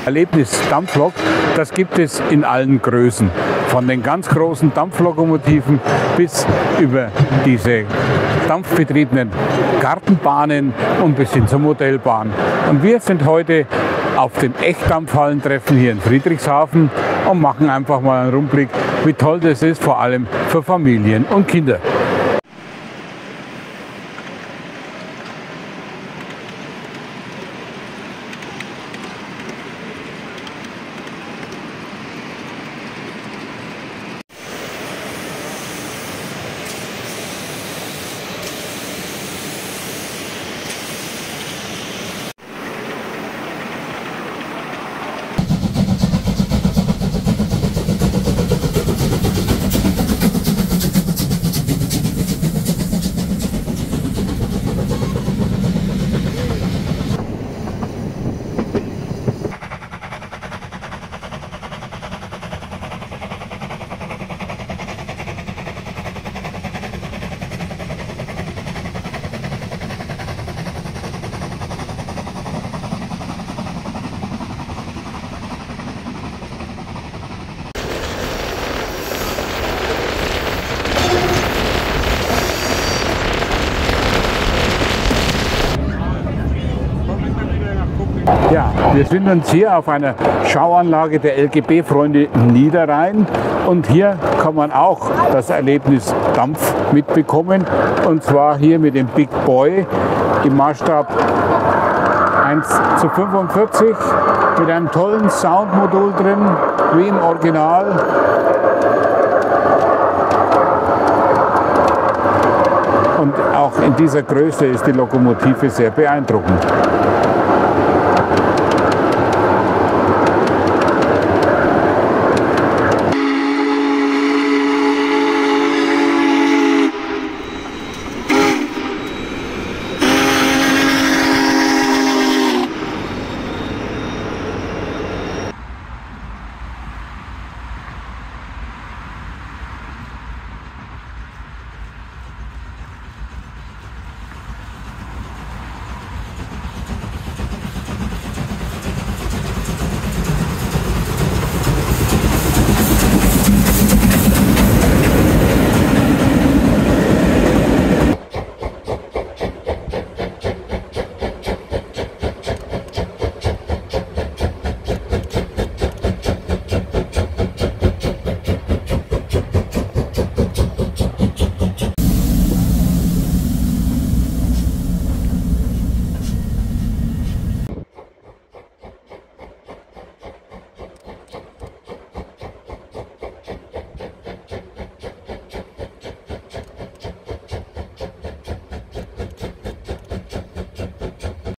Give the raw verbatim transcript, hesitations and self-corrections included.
Erlebnis Dampflok, das gibt es in allen Größen. Von den ganz großen Dampflokomotiven bis über diese dampfbetriebenen Gartenbahnen und bis hin zur Modellbahn. Und wir sind heute auf dem Echtdampfhallentreffen hier in Friedrichshafen und machen einfach mal einen Rundblick, wie toll das ist, vor allem für Familien und Kinder. Ja, wir sind uns hier auf einer Schauanlage der L G B-Freunde Niederrhein und hier kann man auch das Erlebnis Dampf mitbekommen, und zwar hier mit dem Big Boy im Maßstab eins zu fünfundvierzig mit einem tollen Soundmodul drin, wie im Original. Und auch in dieser Größe ist die Lokomotive sehr beeindruckend.